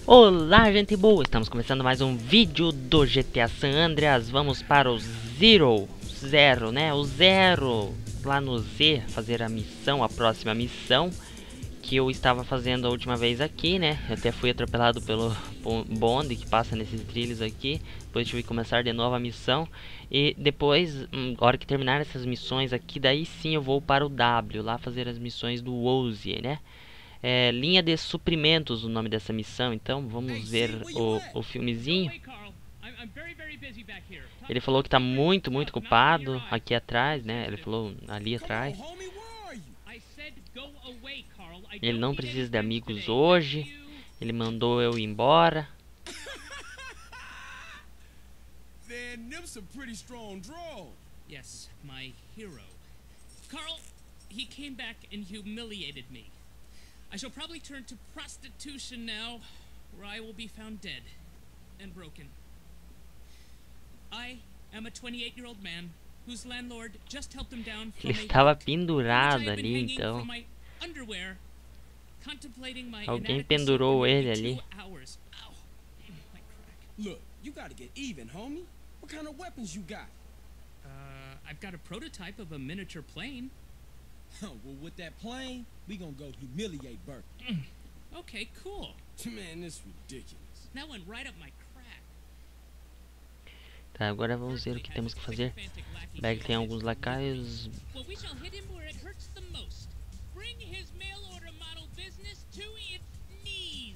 Olá, gente boa! Estamos começando mais um vídeo do GTA San Andreas. Vamos para o Zero, né? O Zero, lá no Z, fazer a missão, a próxima missão que eu estava fazendo a última vez aqui, né? Eu até fui atropelado pelo bonde que passa nesses trilhos aqui. Depois tive que começar de novo a missão. E depois, na hora que terminar essas missões aqui, daí sim eu vou para o W, lá fazer as missões do Wozie, né? Linha de suprimentos o nome dessa missão. Então vamos ver o filmezinho. Ele falou que está muito ocupado aqui atrás, né? Ele falou ali atrás. Ele não precisa de amigos hoje. Ele mandou eu ir embora. Yes, my hero. Carl, he came back and humiliated me. I shall probably turn to prostitution now, where I will be found dead and broken. I am a 28-year-old man whose landlord just helped him down from Ele estava pendurado ali, então. Alguém pendurou ele ali. Look, you gotta get even, homie. What kind of weapons you got? I've got a prototype of a miniature plane. Well, with that plane, we gonna go humiliate Bert. Okay, cool. Man, this is ridiculous. That went right up my crack. Tá, agora vamos ver o que temos que fazer. Bag tem alguns lacaios. Well, we shall hit him where it hurts the most. Bring his mail order model business to its knees.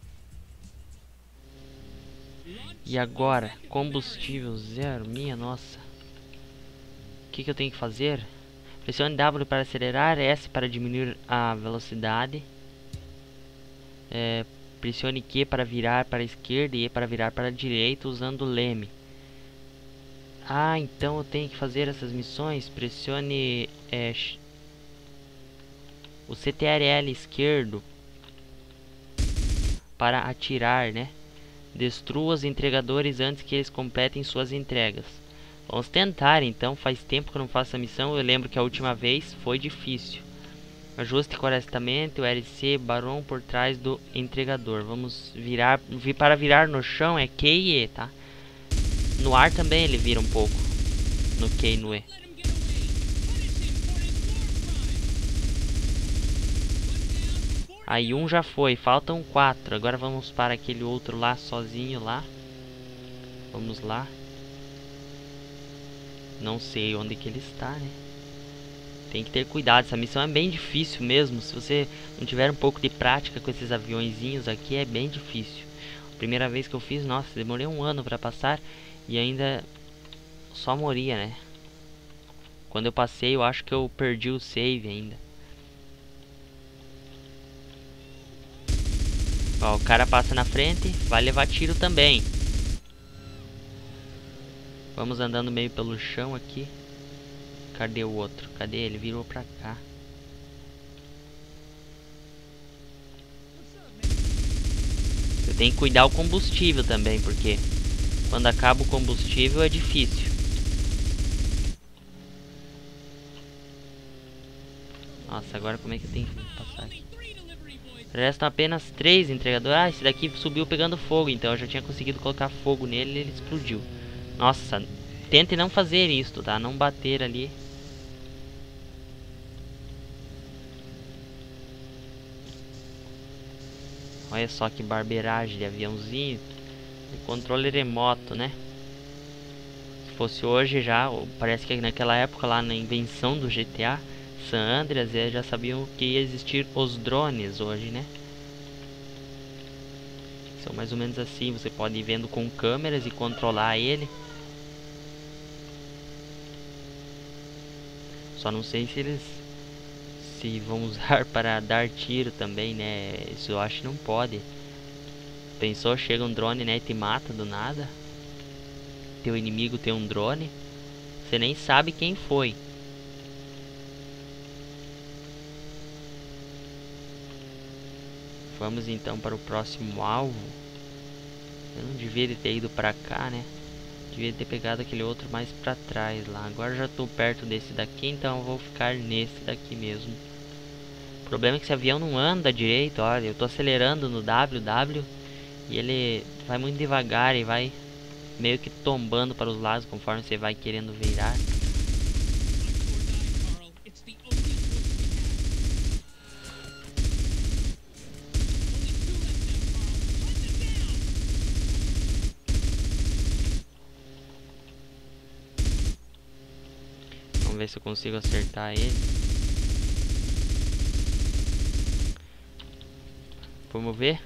E agora, combustível zero, minha nossa. O que eu tenho que fazer? Pressione W para acelerar, S para diminuir a velocidade. Pressione Q para virar para a esquerda e E para virar para a direita usando o leme. Ah, então eu tenho que fazer essas missões. Pressione o CTRL esquerdo para atirar, né? Destrua os entregadores antes que eles completem suas entregas. Vamos tentar então, faz tempo que eu não faço a missão. Eu lembro que a última vez foi difícil. Ajuste corretamente o LC Barão por trás do entregador. Vamos virar, para virar no chão é Q e E, tá? No ar também ele vira um pouco, no Q e no E. Aí um já foi, faltam 4. Agora vamos para aquele outro lá, sozinho lá. Vamos lá. Não sei onde que ele está, né? Tem que ter cuidado, essa missão é bem difícil mesmo. Se você não tiver um pouco de prática com esses aviõezinhos aqui, é bem difícil. Primeira vez que eu fiz, nossa, demorei um ano pra passar. E ainda só moria, né? Quando eu passei, eu acho que eu perdi o save ainda. Ó, o cara passa na frente, vai levar tiro também. Vamos andando meio pelo chão aqui. Cadê o outro? Cadê ele? Virou pra cá. Eu tenho que cuidar o combustível também, porque quando acaba o combustível é difícil. Nossa, agora como é que eu tenho que passar aqui? Restam apenas 3 entregadores. Ah, esse daqui subiu pegando fogo, então eu já tinha conseguido colocar fogo nele e ele explodiu. Nossa, tente não fazer isso, tá? Não bater ali. Olha só que barbeiragem de aviãozinho. O controle remoto, né? Se fosse hoje já, parece que naquela época lá na invenção do GTA San Andreas, já sabiam que ia existir os drones hoje, né? São mais ou menos assim, você pode ir vendo com câmeras e controlar ele. Só não sei se eles vão usar para dar tiro também, né? Isso eu acho que não pode. Pensou, chega um drone, né, e te mata do nada. Teu inimigo tem um drone, você nem sabe quem foi. Vamos então para o próximo alvo. Eu não devia ter ido para cá, né? Devia ter pegado aquele outro mais pra trás lá. Agora já tô perto desse daqui, então eu vou ficar nesse daqui mesmo. O problema é que esse avião não anda direito, olha. Eu tô acelerando no WW E ele vai muito devagar e vai meio que tombando para os lados conforme você vai querendo virar. Vamos ver se eu consigo acertar ele. Vamos ver.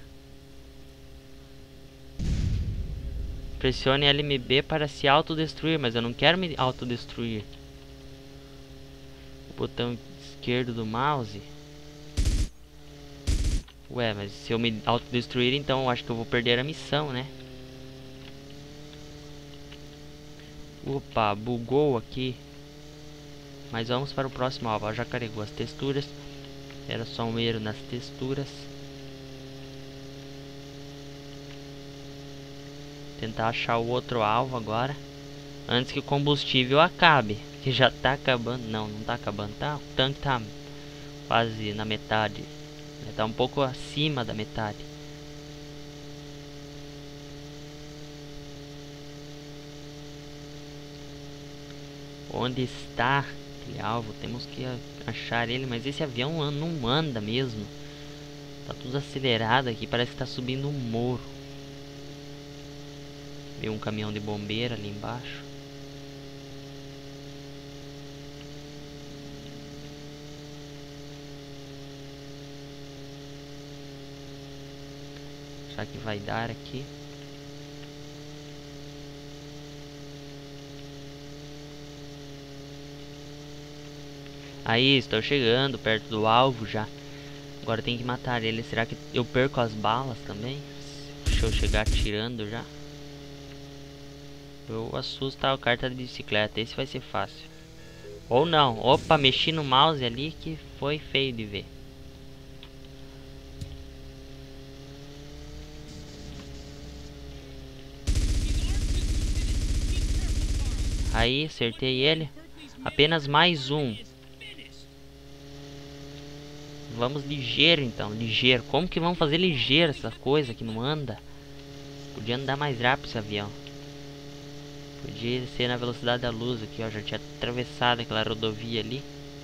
Pressione LMB para se autodestruir, mas eu não quero me autodestruir. O botão esquerdo do mouse. Ué, mas se eu me autodestruir, então eu acho que eu vou perder a missão, né? Opa, bugou aqui. Mas vamos para o próximo alvo. Já carregou as texturas. Era só um erro nas texturas. Tentar achar o outro alvo agora. Antes que o combustível acabe. Que já tá acabando. Não, não tá acabando, tá? O tanque tá quase na metade. Tá um pouco acima da metade. Onde está aquele alvo? Temos que achar ele. Mas esse avião não anda mesmo. Tá tudo acelerado aqui. Parece que tá subindo um morro. Veio um caminhão de bombeiro ali embaixo. Será que vai dar aqui? Aí, estou chegando perto do alvo já. Agora tem que matar ele. Será que eu perco as balas também? Deixa eu chegar atirando já. Eu assusto o cara tá de bicicleta. Esse vai ser fácil. Ou não. Opa, mexi no mouse ali que foi feio de ver. Aí, acertei ele. Apenas mais um. Vamos ligeiro então, ligeiro. Como que vamos fazer ligeiro essa coisa que não anda? Podia andar mais rápido esse avião. Podia ser na velocidade da luz aqui, ó. Já tinha atravessado aquela rodovia ali.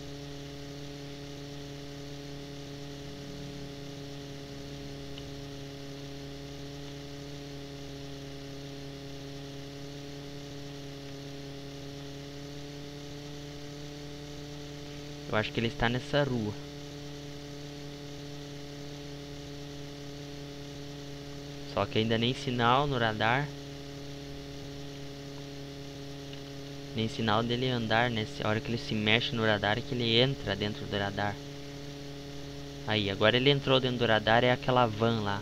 Eu acho que ele está nessa rua. Só que ainda nem sinal no radar. Nem sinal dele andar, né? A hora que ele se mexe no radar é que ele entra dentro do radar. Aí, agora ele entrou dentro do radar, é aquela van lá.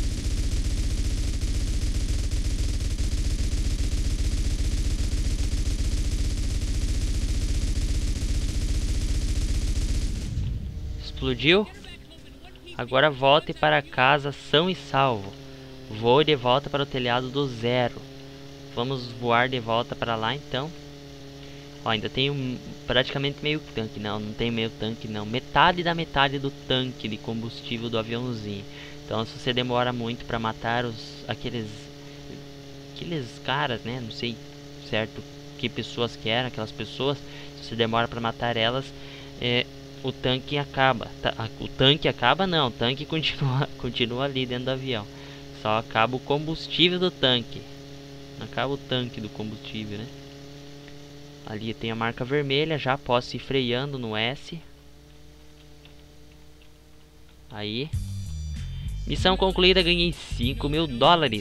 Explodiu? Agora volte para casa são e salvo. Voe de volta para o telhado do zero. Vamos voar de volta para lá então. Ó, ainda tem praticamente meio tanque. Não, não tem meio tanque não. Metade da metade do tanque de combustível do aviãozinho. Então se você demora muito para matar aqueles caras, né? Não sei certo que pessoas que eram aquelas pessoas. Se você demora para matar elas, o tanque acaba. O tanque acaba não, o tanque continua ali dentro do avião. Só acaba o combustível do tanque. Não acaba o tanque do combustível, né? Ali tem a marca vermelha, já posso ir freando no S. Aí. Missão concluída, ganhei $5.000.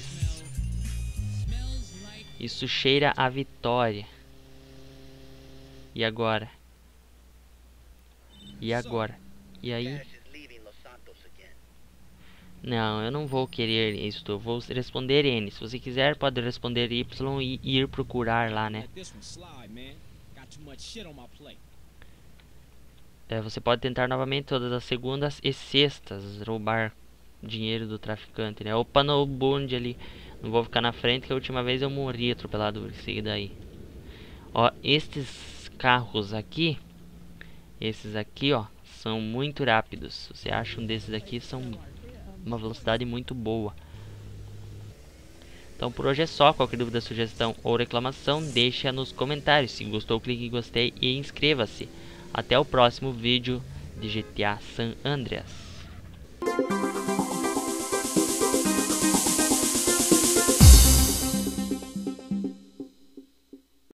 Isso cheira a vitória. E agora? E agora? E aí? Não, eu não vou querer isso. Eu vou responder N. Se você quiser, pode responder Y e ir procurar lá, né? Você pode tentar novamente todas as segundas e sextas roubar dinheiro do traficante, né? Opa, no bonde ali. Não vou ficar na frente, que a última vez eu morri atropelado por esse daí. Ó, estes carros aqui, esses aqui, ó, são muito rápidos. Você acha um desses aqui, são uma velocidade muito boa. Então por hoje é só. Qualquer dúvida, sugestão ou reclamação, deixa nos comentários. Se gostou, clique em gostei e inscreva-se. Até o próximo vídeo de GTA San Andreas.